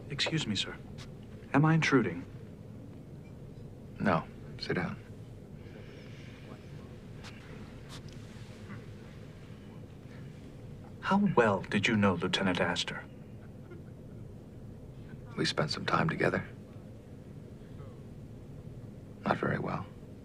Excuse me, sir. Am I intruding? No. Sit down. How well did you know Lieutenant Astor? We spent some time together. Not very well.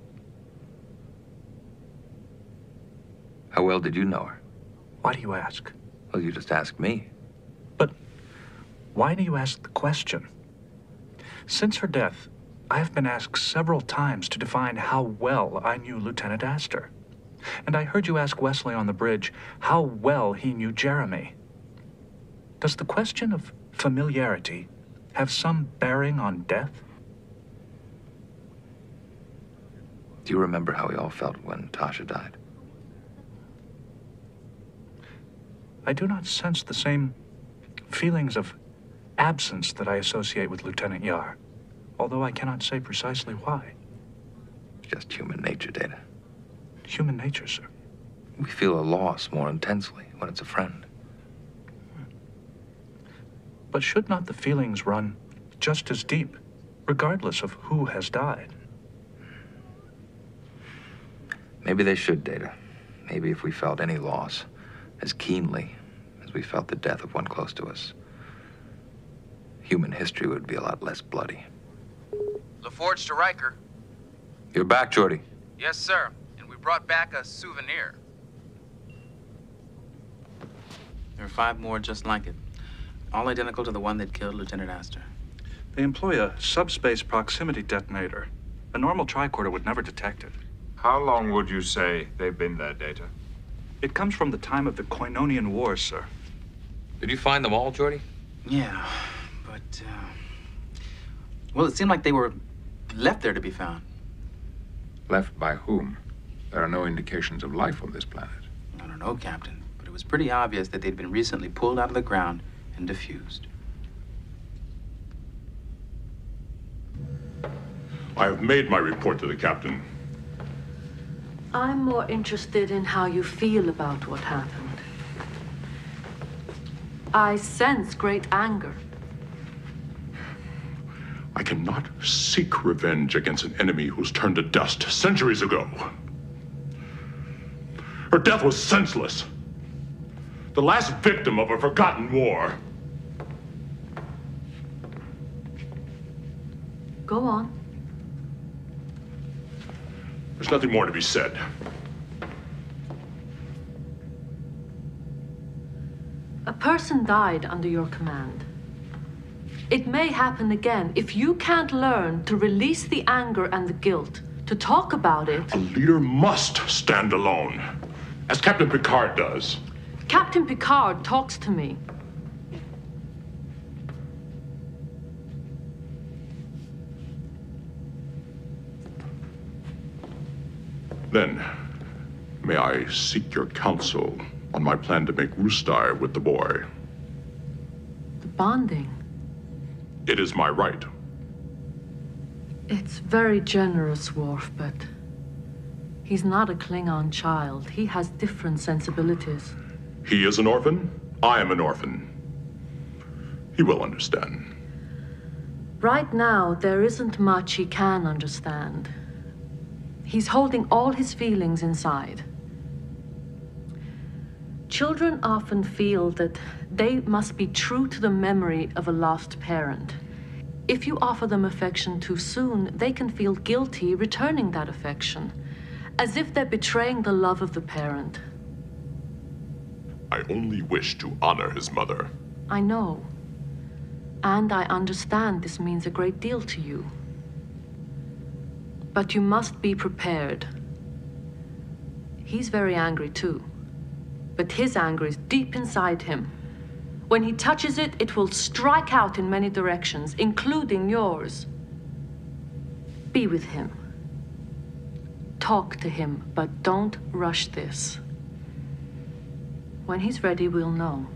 How well did you know her? Why do you ask? Well, you just asked me. But why do you ask the question? Since her death, I have been asked several times to define how well I knew Lieutenant Astor. And I heard you ask Wesley on the bridge how well he knew Jeremy. Does the question of familiarity have some bearing on death? Do you remember how we all felt when Tasha died? I do not sense the same feelings of absence that I associate with Lieutenant Yar, although I cannot say precisely why. Just human nature, Data. Human nature, sir. We feel a loss more intensely when it's a friend. But should not the feelings run just as deep, regardless of who has died? Maybe they should, Data. Maybe if we felt any loss as keenly as we felt the death of one close to us, human history would be a lot less bloody. LaForge to Riker. You're back, Geordi. Yes, sir. And we brought back a souvenir. There are 5 more just like it, all identical to the one that killed Lieutenant Astor. They employ a subspace proximity detonator. A normal tricorder would never detect it. How long would you say they've been there, Data? It comes from the time of the Koinonian Wars, sir. Did you find them all, Geordi? Yeah, but, well, it seemed like they were left there to be found. Left by whom? There are no indications of life on this planet. I don't know, Captain, but it was pretty obvious that they'd been recently pulled out of the ground and diffused. I have made my report to the captain. I'm more interested in how you feel about what happened. I sense great anger. I cannot seek revenge against an enemy who's turned to dust centuries ago. Her death was senseless. The last victim of a forgotten war. Go on. There's nothing more to be said. A person died under your command. It may happen again. If you can't learn to release the anger and the guilt, to talk about it... A leader must stand alone, as Captain Picard does. Captain Picard talks to me. Then, may I seek your counsel on my plan to make Rustai with the boy? The bonding. It is my right. It's very generous, Worf, but he's not a Klingon child. He has different sensibilities. He is an orphan. I am an orphan. He will understand. Right now, there isn't much he can understand. He's holding all his feelings inside. Children often feel that they must be true to the memory of a lost parent. If you offer them affection too soon, they can feel guilty returning that affection, as if they're betraying the love of the parent. I only wish to honor his mother. I know. And I understand this means a great deal to you. But you must be prepared. He's very angry too. But his anger is deep inside him. When he touches it, it will strike out in many directions, including yours. Be with him. Talk to him, but don't rush this. When he's ready, we'll know.